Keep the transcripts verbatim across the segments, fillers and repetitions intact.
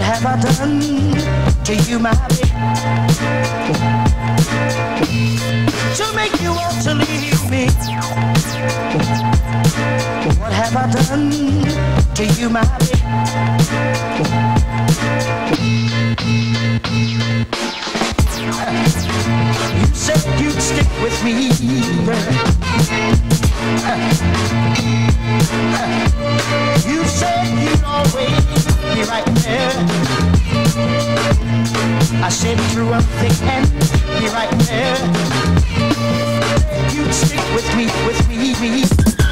What have I done to you, my baby, to make you want to leave me? What have I done to you, my baby? You said you'd stick with me, girl. You said you'd always be right there. I said through a thick and be right there. You'd stick with me, with me, me.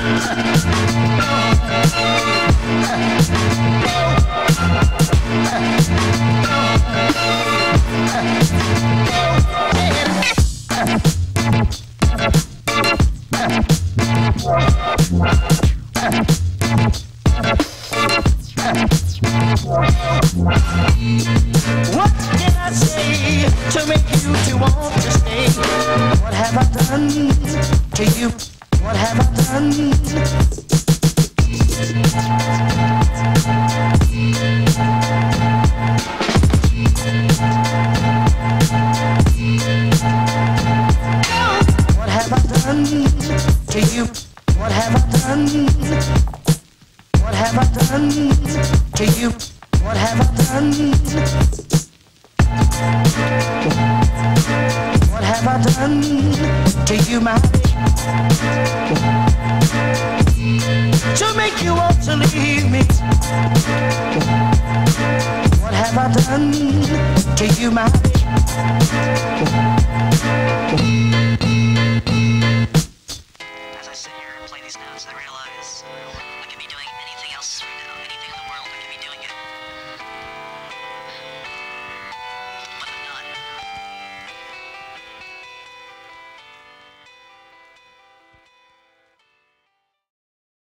What can I say to make you to want to stay? What have I done to you? What have I done? What have I done to you? What have I done? What have I done to you? What have I done? What have I done to you, my baby, to make you want to leave me? What have I done to you, my baby?